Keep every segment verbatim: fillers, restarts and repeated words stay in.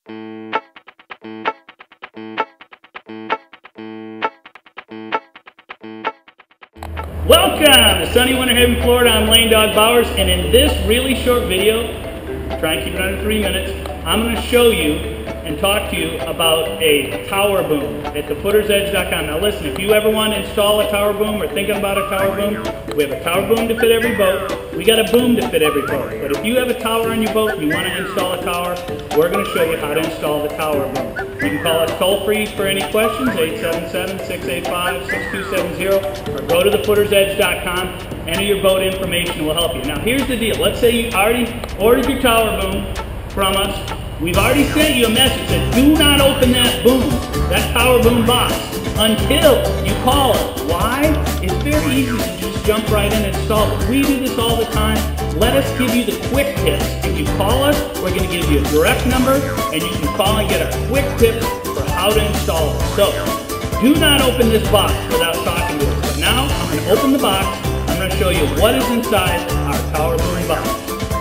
Welcome to sunny Winter Haven, Florida. I'm Lane Dog Bowers, and in this really short video, try and keep it under three minutes, I'm going to show you and talk to you about a tower boom at the footers edge dot com. Now listen, if you ever want to install a tower boom or thinking about a tower boom, we have a tower boom to fit every boat. We got a boom to fit every boat. But if you have a tower on your boat and you want to install a tower, we're going to show you how to install the tower boom. You can call us toll free for any questions, eight seven seven, six eight five, six two seven zero, or go to the footers edge dot com, enter your boat information, and we'll help you. Now here's the deal. Let's say you already ordered your tower boom from us. We've already sent you a message that do not open that boom, that tower boom box, until you call us. Why? It's very easy to just jump right in and install it. We do this all the time. Let us give you the quick tips. If you call us, we're going to give you a direct number, and you can call and get our quick tips for how to install it. So, do not open this box without talking to us. But now, I'm going to open the box. I'm going to show you what is inside our tower boom box.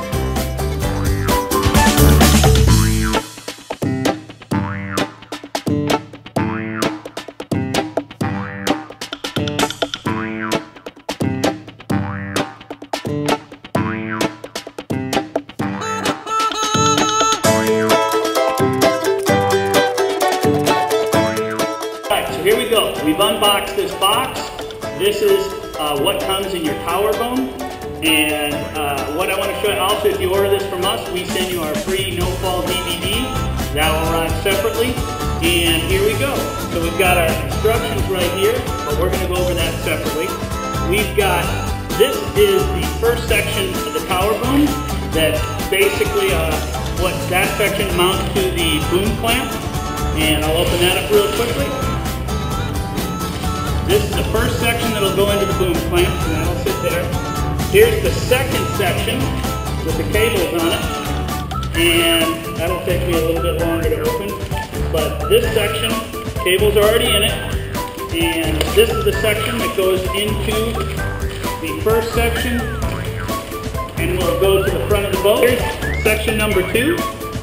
Here we go. We've unboxed this box. This is uh, what comes in your tower boom. And uh, what I want to show you also, if you order this from us, we send you our free no-fall D V D. That will arrive separately. And here we go. So we've got our instructions right here, but we're going to go over that separately. We've got, this is the first section of the tower boom. That basically, uh, what that section mounts to the boom clamp. And I'll open that up real quickly. This is the first section that will go into the boom clamp, and that'll sit there. Here's the second section with the cables on it, and that'll take me a little bit longer to open. But this section, cables are already in it, and this is the section that goes into the first section, and will go to the front of the boat. Here's section number two.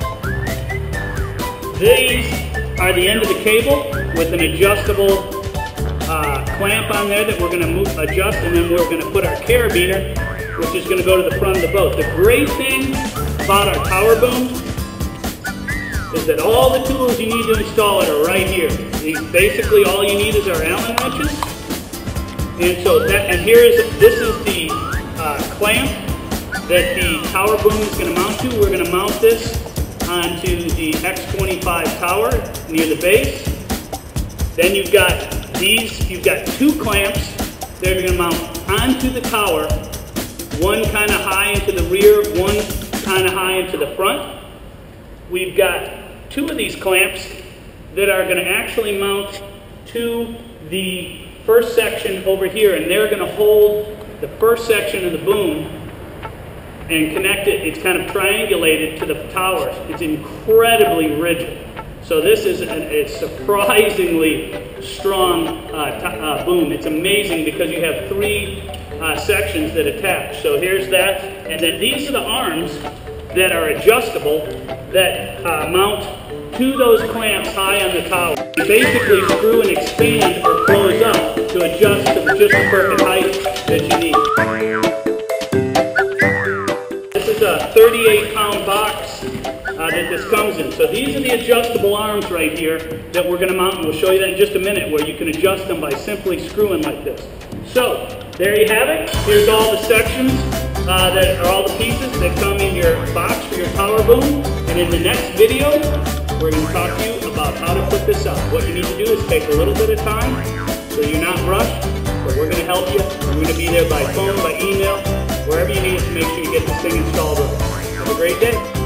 These are the end of the cable with an adjustable Uh, clamp on there that we're going to move, adjust, and then we're going to put our carabiner, which is going to go to the front of the boat. The great thing about our tower boom is that all the tools you need to install it are right here. These, basically, all you need is our Allen wrenches, and so that, and here is this is the uh, clamp that the tower boom is going to mount to. We're going to mount this onto the X twenty-five tower near the base. Then you've got these, you've got two clamps that are going to mount onto the tower, one kind of high into the rear, one kind of high into the front. We've got two of these clamps that are going to actually mount to the first section over here, and they're going to hold the first section of the boom and connect it. It's kind of triangulated to the towers. It's incredibly rigid. So this is a, a surprisingly strong uh, uh, boom. It's amazing because you have three uh, sections that attach. So here's that. And then these are the arms that are adjustable that uh, mount to those clamps high on the tower. You basically screw and expand or close up to adjust to just the perfect height that you need. This is a thirty-eight pound box Uh, that this comes in. So these are the adjustable arms right here that we're going to mount, and we'll show you that in just a minute, where you can adjust them by simply screwing like this. So there you have it. Here's all the sections uh, that are all the pieces that come in your box for your tower boom. And in the next video, we're going to talk to you about how to put this up. What you need to do is take a little bit of time so you're not rushed, but we're going to help you. We're going to be there by phone, by email, wherever you need to make sure you get this thing installed. Have a great day.